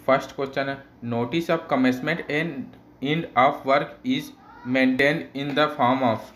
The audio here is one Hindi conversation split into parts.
फर्स्ट क्वेश्चन है, notice of commencement and and of work is maintain in the form of.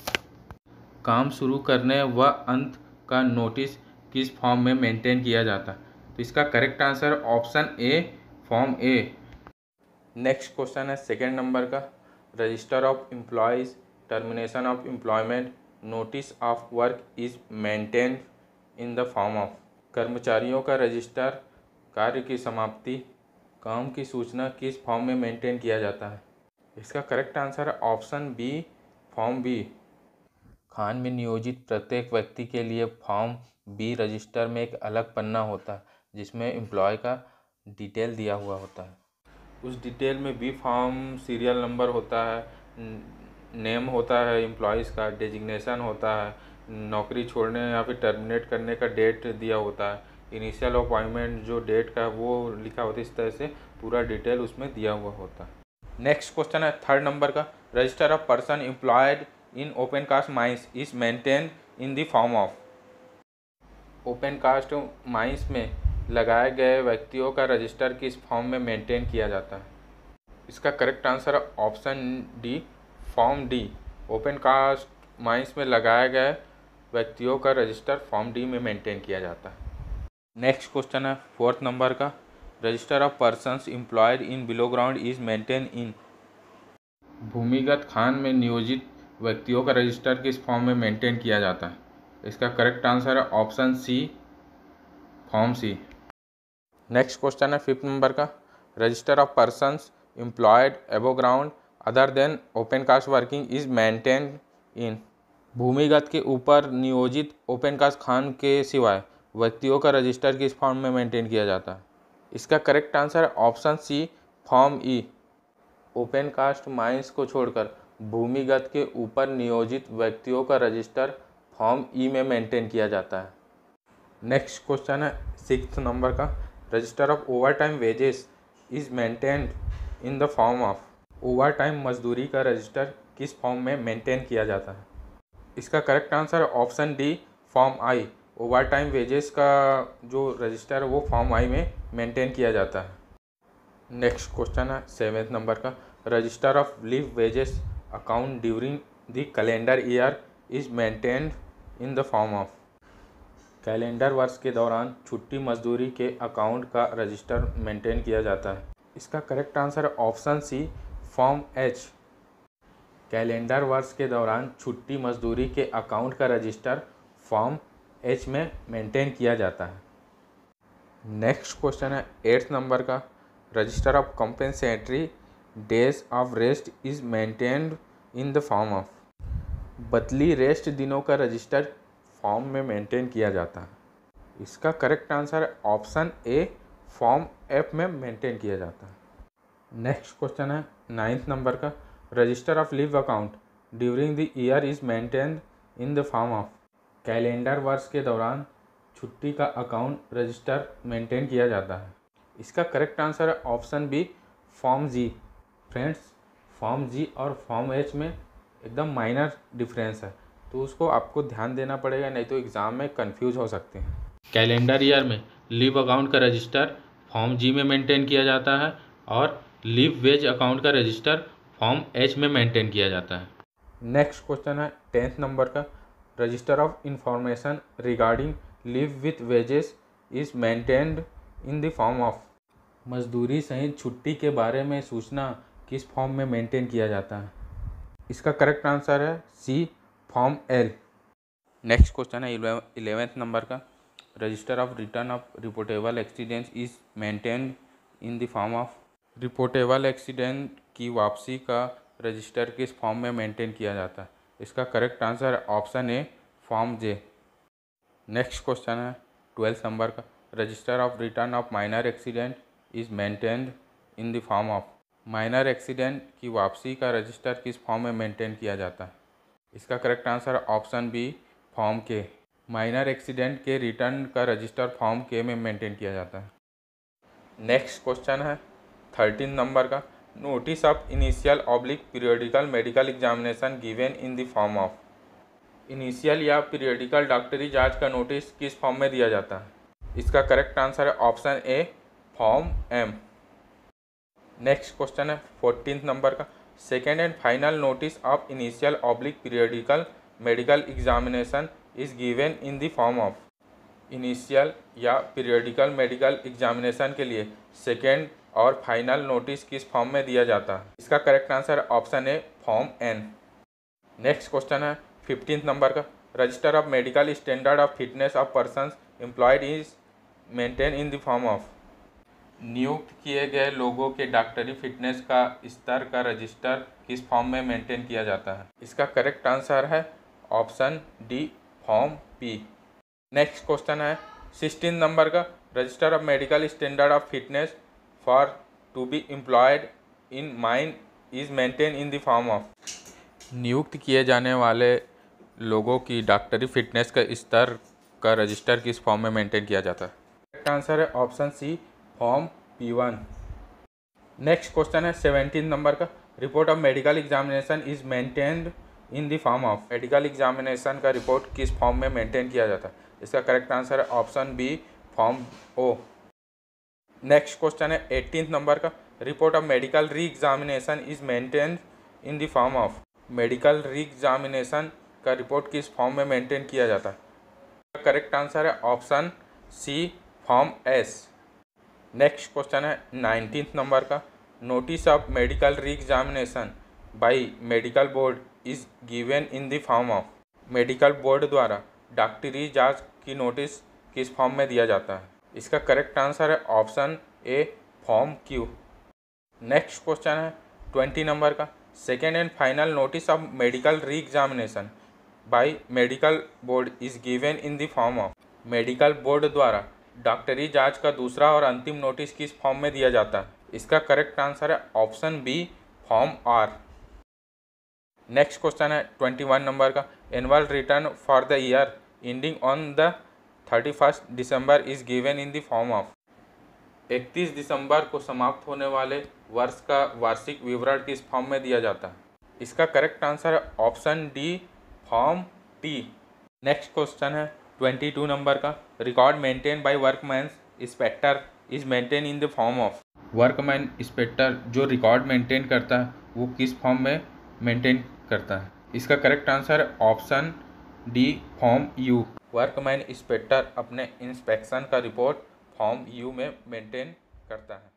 काम शुरू करने व अंत का नोटिस किस फॉर्म में मेंटेन किया जाता है? तो इसका correct answer option A, form A. Next question है सेकेंड नंबर का, register of employees, termination of employment, notice of work is maintain in the form of. कर्मचारियों का रजिस्टर, कार्य की समाप्ति, काम की सूचना किस फॉर्म में मेंटेन किया जाता है? इसका करेक्ट आंसर है ऑप्शन बी, फॉर्म बी। खान में नियोजित प्रत्येक व्यक्ति के लिए फॉर्म बी रजिस्टर में एक अलग पन्ना होता है जिसमें एम्प्लॉय का डिटेल दिया हुआ होता है। उस डिटेल में बी फॉर्म सीरियल नंबर होता है, नेम होता है एम्प्लॉयज़ का, डेजिग्नेशन होता है, नौकरी छोड़ने या फिर टर्मिनेट करने का डेट दिया होता है, इनिशियल अपॉइंटमेंट जो डेट का वो लिखा होता है। इस तरह से पूरा डिटेल उसमें दिया हुआ होता है। नेक्स्ट क्वेश्चन है थर्ड नंबर का, register of person employed in open cast mines is maintain in the form of. Open cast mines में लगाए गए व्यक्तियों का रजिस्टर किस फॉर्म में मेंटेन किया जाता है? इसका करेक्ट आंसर है option D, form D. Open cast mines में लगाए गए व्यक्तियों का रजिस्टर फॉर्म डी में मेंटेन किया जाता है। नेक्स्ट क्वेश्चन है फोर्थ नंबर का, register of persons employed in below ground is maintain in. भूमिगत खान में नियोजित व्यक्तियों का रजिस्टर किस फॉर्म में मेंटेन किया जाता है? इसका करेक्ट आंसर है option C, form C. Next question है फिफ्थ नंबर का, register of persons employed above ground other than open cast working is maintain in. भूमिगत के ऊपर नियोजित ओपन कास्ट खान के सिवाय व्यक्तियों का रजिस्टर किस फॉर्म में मेंटेन किया जाता है? इसका करेक्ट आंसर है option C, form E. Open cast mines को छोड़कर भूमिगत के ऊपर नियोजित व्यक्तियों का रजिस्टर फॉर्म ई में मेंटेन किया जाता है। नेक्स्ट क्वेश्चन है सिक्स्थ नंबर का, register of overtime wages is maintained in the form of. Overtime मजदूरी का रजिस्टर किस फॉर्म में मेंटेन किया जाता है? इसका करेक्ट आंसर है option D, form I. Overtime wages का जो रजिस्टर है वो फॉर्म आई में मेंटेन किया जाता है। नेक्स्ट क्वेश्चन है सेवेंथ नंबर का, register of leave wages account during the calendar year is maintained in the form of. Calendar वर्ष के दौरान छुट्टी मजदूरी के अकाउंट का रजिस्टर मेंटेन किया जाता है। इसका करेक्ट आंसर है option C, form H. Calendar वर्ष के दौरान छुट्टी मजदूरी के अकाउंट का रजिस्टर फॉर्म एच में मेंटेन किया जाता है। नेक्स्ट क्वेश्चन है एट्थ नंबर का, register of compensatory days of rest is maintained in the form of. बदली रेस्ट दिनों का रजिस्टर फॉर्म में मेंटेन किया जाता है। इसका करेक्ट आंसर है ऑप्शन ए, फॉर्म एफ में मेंटेन किया जाता है। नेक्स्ट क्वेश्चन है नाइन्थ नंबर का, register of leave account during the year is maintained in the form of. Calendar वर्ष के दौरान छुट्टी का अकाउंट रजिस्टर मेंटेन किया जाता है। इसका करेक्ट आंसर है option B, form G. Friends, form G और फॉर्म एच में एकदम माइनर डिफरेंस है, तो उसको आपको ध्यान देना पड़ेगा, नहीं तो एग्ज़ाम में कंफ्यूज हो सकते हैं। कैलेंडर ईयर में लीव अकाउंट का रजिस्टर फॉर्म जी में मेंटेन किया जाता है और लीव वेज अकाउंट का रजिस्टर फॉर्म एच में मेंटेन किया जाता है। नेक्स्ट क्वेश्चन है टेंथ नंबर का, register of information regarding leave with wages is maintained in the form of. मजदूरी सहित छुट्टी के बारे में सूचना किस फॉर्म में मेंटेन किया जाता है? इसका करेक्ट आंसर है C, form L. Next question है इलेवेंथ नंबर का, register of return of reportable accident is maintained in the form of. Reportable accident की वापसी का रजिस्टर किस फॉर्म में मेंटेन किया जाता है? इसका करेक्ट आंसर है option A, form J. Next question है ट्वेल्थ नंबर का, register of return of minor accident is maintained in the form of. Minor accident की वापसी का रजिस्टर किस फॉर्म में मेंटेन किया जाता है? इसका correct answer option B, form K. Minor accident के रिटर्न का रजिस्टर फॉर्म के में मेंटेन किया जाता है। नेक्स्ट क्वेश्चन है 13 नंबर का, notice of initial oblique periodical medical examination given in the form of. Initial या पीरियोडिकल डॉक्टरी जांच का नोटिस किस फॉर्म में दिया जाता है? इसका करेक्ट आंसर है option A, form M. Next question है 14th नंबर का, second and final notice of initial oblique periodical medical examination is given in the form of. Initial या पीरियडिकल मेडिकल एग्जामिनेशन के लिए सेकेंड और फाइनल नोटिस किस फॉर्म में दिया जाता है? इसका correct answer option A form N. Next question है 15th नंबर का, register of medical standard of fitness of persons employed is maintain in the form of. नियुक्त किए गए लोगों के डॉक्टरी फिटनेस का स्तर का रजिस्टर किस फॉर्म में मेंटेन किया जाता है? इसका करेक्ट आंसर है option D form P. Next question है 16 नंबर का, register of medical standard of fitness for to be employed in mine is maintain in the form of. नियुक्त किए जाने वाले लोगों की डॉक्टरी फिटनेस का स्तर का रजिस्टर किस फॉर्म में मेंटेन किया जाता है? करेक्ट आंसर है option C form P1। Next question है 17 नंबर का, report of medical examination is maintained in the form of. Medical examination का रिपोर्ट किस फॉर्म में मेंटेन किया जाता है? इसका करेक्ट आंसर है option B form O. Next question है 18th नंबर का, report of medical re examination is maintained in the form of. Medical re examination का रिपोर्ट किस फॉर्म में मेंटेन किया जाता है? करेक्ट आंसर है option C form S. Next question है 19th नंबर का, notice of medical re examination by medical board is given in the form of. Medical board द्वारा डॉक्टरी जांच की नोटिस किस फॉर्म में दिया जाता है? इसका करेक्ट आंसर है option A form Q. Next question है 20 नंबर का, second and final notice of medical re examination by medical board is given in the form of. Medical board द्वारा डॉक्टरी जांच का दूसरा और अंतिम नोटिस किस फॉर्म में दिया जाता है? इसका करेक्ट आंसर है option B form R. Next question है 21 नंबर का, annual return for the year ending on the 31 December is given in the form of. 31 दिसंबर को समाप्त होने वाले वर्ष का वार्षिक विवरण किस फॉर्म में दिया जाता है? इसका करेक्ट आंसर है option D form T. Next question है 22 नंबर का, record maintain by workman inspector is maintain in the form of. Workman inspector जो रिकॉर्ड मेंटेन करता है वो किस फॉर्म में मेंटेन करता है? इसका करेक्ट आंसर है option D form U. Workman inspector अपने इंस्पेक्शन का रिपोर्ट फॉर्म यू में मेंटेन करता है।